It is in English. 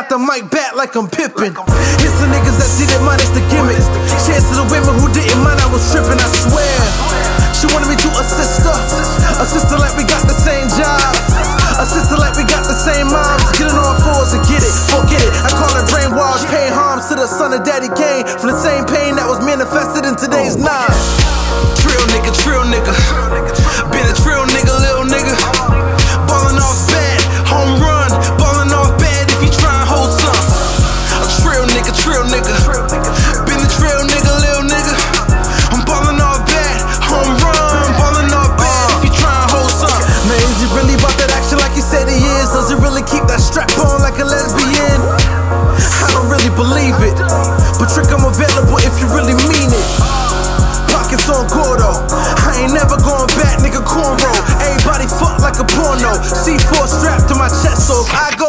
got the mic back like I'm Pippin. Here's the niggas that did it, minus the gimmick. Cheers to the women who didn't mind, I was tripping, I swear. She wanted me to assist her like we got the same job, a sister like we got the same moms. Get it on fours and get it, forget it. I call it brainwash, paying harms to the son of daddy came from the same pain that was manifested in today's knives. Trill nigga, been a trill nigga, little nigga. Ballin' off bad, home run, ballin' off bad if you try and hold some. A trill nigga, been a trill nigga, little nigga. I'm ballin' off bad, home run, ballin' off bad if you try and hold some. Man, is he really about that action like he said he is? Does he really keep that strap on like a lesbian? I don't really believe it, but trick, I'm available if you really mean it. Pockets on Gordo, I ain't never going back, nigga, cornrow. Everybody fuck like a porno. C4 strapped to my chest, so if I go